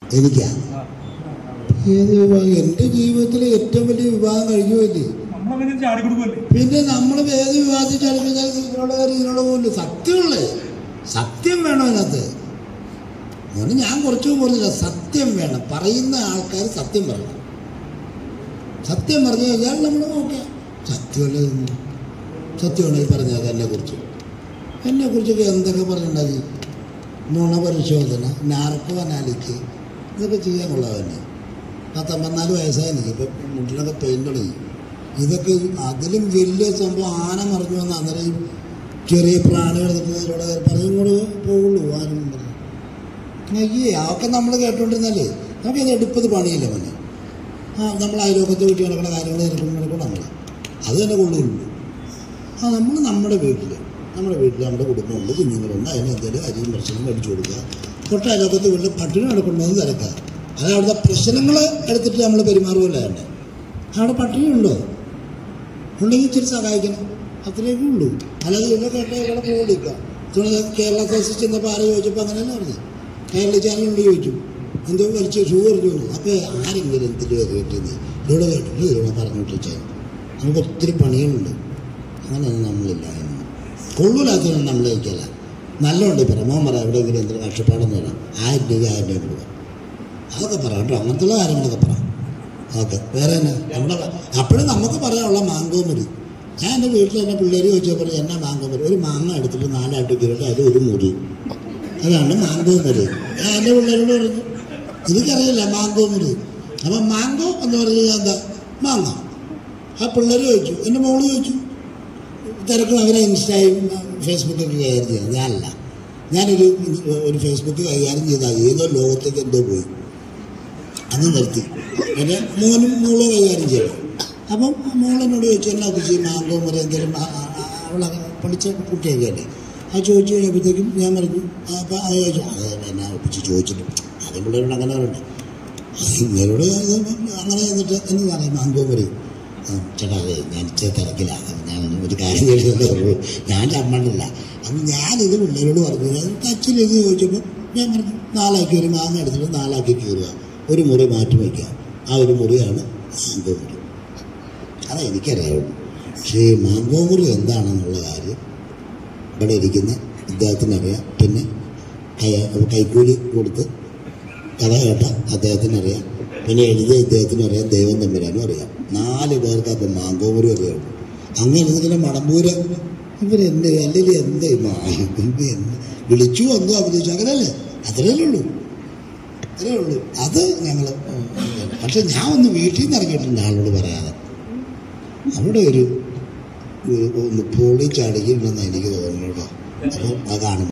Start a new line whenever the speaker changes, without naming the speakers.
എനിക്കാ ഏത് വിവാഹം? എൻ്റെ ജീവിതത്തിലെ ഏറ്റവും വലിയ വിവാഹം കഴിഞ്ഞുപോയില്ലേ. പിന്നെ നമ്മൾ ഏത് വിവാഹത്തിൽ ചാടിപ്പിച്ചാൽ ഇതിനോട് പോലും സത്യമുള്ളത് സത്യം വേണം അതിനകത്ത്. അതുകൊണ്ട് ഞാൻ കുറച്ചു പറഞ്ഞില്ല, സത്യം വേണം. പറയുന്ന ആൾക്കാർ സത്യം പറയണം. സത്യം പറഞ്ഞു കഴിഞ്ഞാൽ നമ്മൾ ഓക്കെ. സത്യമുണ്ടെങ്കിൽ പറഞ്ഞാൽ എന്നെക്കുറിച്ചൊക്കെ എന്തൊക്കെ പറഞ്ഞിട്ടുണ്ടായി? നുണ പരിശോധന, നാർക്കോ അനാലിക്ക്, ഇതൊക്കെ ചെയ്യാൻ കൊള്ളാം. 54 വയസ്സായി എനിക്ക്. ഇപ്പം മുട്ടിലൊക്കെ പെയിൻ തുടങ്ങി. ഇതൊക്കെ അതിലും വലിയ സംഭവം ആന മറിഞ്ഞു വന്ന അന്നേരം ചെറിയ പ്രാണികൾ ഇതിലൂടെ പറഞ്ഞും കൂടെ പോകുള്ളൂ. ആരും പറഞ്ഞു അയ്യേ അതൊക്കെ നമ്മൾ കേട്ടോണ്ടിരുന്നല്ലേ. നമുക്കത് എടുപ്പത് പണിയില്ല മോനെ. നമ്മൾ അയലോക്കത്ത് വീട്ടിൽ നടക്കുന്ന കാര്യങ്ങൾ നടക്കും നമ്മൾ അത് തന്നെ കൊള്ളുള്ളൂ. നമ്മൾ നമ്മുടെ വീട്ടിൽ നമ്മുടെ കുടുംബമുണ്ട്, കുഞ്ഞുങ്ങളുണ്ട്. അതിന് എന്തെങ്കിലും അരിയും പ്രശ്നം മേടിച്ചു കൊടുക്കുക. തൊട്ട് അയലോക്കത്ത് വീട്ടിൽ പട്ടിണി നടക്കണമെന്ന് തിരക്കുക. അത് അവിടുത്തെ പ്രശ്നങ്ങൾ എടുത്തിട്ട് നമ്മൾ പെരുമാറുമല്ലോ. തന്നെ അവിടെ പട്ടിണി ഉണ്ടോ? ഉണ്ടെങ്കിൽ ഇച്ചിരി സഹായിക്കണം. അത്രയൊക്കെ ഉള്ളൂ. അല്ലാതെ ഇവിടെ കേട്ടാൽ ഇവിടെ പോകാം. കേരള സദസ്സിൽ ചെന്നപ്പോൾ ആരെ ചോദിച്ചപ്പോൾ അങ്ങനെയല്ല പറഞ്ഞു. കേരള ചാനലുണ്ട് ചോദിച്ചു, എന്തോ വലിച്ച് ഷൂ എറിഞ്ഞു. അപ്പോൾ ആരെങ്കിലും എന്തിൻ്റെ കേട്ടിരുന്നത് ഇവിടെ കേട്ടിട്ട് ഇവിടെ പറഞ്ഞു വിട്ടിച്ചാൽ നമുക്ക് ഒത്തിരി പണികളുണ്ട്. അങ്ങനെയൊന്നും നമ്മളില്ല. കൊള്ളൂലാത്തൊന്നും നമ്മൾ കഴിക്കല്ല. നല്ലോണ്ട് പ്രമോൻ പറയാം. എവിടെയെങ്കിലും എന്തെങ്കിലും കഷ്ടപ്പാടെന്ന് പറയാം. 1000 രൂപ കൊടുക്കുക. അതൊക്കെ പറയാം കേട്ടോ. അങ്ങനത്തുള്ള കാര്യങ്ങളൊക്കെ പറയാം. ഓക്കെ. വേറെ തന്നെ നമ്മുടെ അപ്പോഴും നമുക്ക് പറയാനുള്ള മാങ്കോ മതി. ഞാൻ എൻ്റെ വീട്ടിൽ എൻ്റെ പിള്ളേർ ചോദിച്ചപ്പോൾ എന്നാ മാങ്കോ മതി? ഒരു മാങ്ങ എടുത്തിട്ട് 4 ആട്ടി കീറിട്ട് അത് ഒരു മുറി. അതാണ് മാങ്കോ മതി. ഞാൻ എൻ്റെ പിള്ളേരോട് പറഞ്ഞു എനിക്കറിയില്ല മാങ്കോ മതി. അപ്പം മാങ്കോ എന്ന് പറഞ്ഞാൽ എന്താ? മാങ്ങ. ആ പിള്ളേർ ചോദിച്ചു, എൻ്റെ മോള് ചോദിച്ചു. തിരക്കും അവരെ ഇൻസ്റ്റയും ഫേസ്ബുക്കൊക്കെ കൈകാര്യം ചെയ്യുന്നത്. ഞാനല്ല. ഞാനൊരു ഫേസ്ബുക്ക് കൈകാര്യം ചെയ്താൽ ഏതോ ലോകത്തേക്ക് എന്തോ പോയി അന്ന് നിർത്തി. എൻ്റെ മോളോ കൈകാര്യം ചെയ്യണം. അപ്പം മോളെന്നോട് ചോദിച്ചു എന്നാ ഒപ്പിച്ച് മാങ്കോ മുറി എന്തെങ്കിലും അവളെ പഠിച്ച കുട്ടിയൊക്കെ അല്ലേ. അത് ചോദിച്ചു കഴിഞ്ഞപ്പോഴത്തേക്കും ഞാൻ പറഞ്ഞു. അപ്പം അത് ചോദിച്ചു അത് എന്നാ ഒപ്പിച്ച് ചോദിച്ചിട്ട് അതേ പിള്ളേരോട് അങ്ങനെ പറയണ്ട. ഇങ്ങനോട് അങ്ങനെ എന്നിട്ട് എന്ന് പറയാം മാങ്കോ മുറി. ചേട്ടാ അതെ ഞാൻ ഇച്ചിരി തിരക്കിലാണ്. ഞാൻ ഒരു കാര്യം ചെയ്തതേ ഞാൻ ചമ്മണ്ടില്ല. അപ്പം ഞാനിത് പിള്ളേരോട് പറഞ്ഞു. ടച്ചിലെന്ന് ചോദിച്ചപ്പോൾ ഞാൻ പറഞ്ഞു 4 ആക്കി ഒരു മാങ്ങ എടുത്തിട്ട് 4 ആക്കി കീറുക, ഒരു മുറി മാറ്റി വയ്ക്കുക. ആ ഒരു മുറിയാണ് മാങ്കോ മുറി. അതെനിക്കറിയാവുള്ളൂ. പക്ഷേ മാങ്കോ മുറി എന്താണെന്നുള്ള കാര്യം ഇവിടെ ഇരിക്കുന്ന ഇദ്ദേഹത്തിനറിയാം. പിന്നെ കൈക്കൂലി കൊടുത്ത് കഥ കേട്ട അദ്ദേഹത്തിനറിയാം. പിന്നെ എഴുതിയ ഇദ്ദേഹത്തിനറിയാം. ദൈവം തമ്പുരാനും അറിയാം. 4 പേർക്ക് അപ്പം മാങ്കോ മുറി അറിയാവുള്ളൂ. അങ്ങനെ എന്തെങ്കിലും മടമ്പൂര് ഇവരെന്ത് അല്ലെങ്കിൽ എന്ത് വിളിച്ചു വന്നു അഭിനയിച്ചു അങ്ങനെയല്ലേ. അത്രയേ ഉള്ളൂ. അത് ഞങ്ങൾ പക്ഷെ ഞാൻ ഒന്ന് വീട്ടിൽ നിന്ന് ഇറങ്ങിയിട്ടുണ്ട് ആളോട് പറയാതെ. അവിടെ ഒരു പൊളി ചാടിക്കുണ്ടെന്ന് എനിക്ക് തോന്നുന്നു കേട്ടോ. അപ്പം അത് കാണും.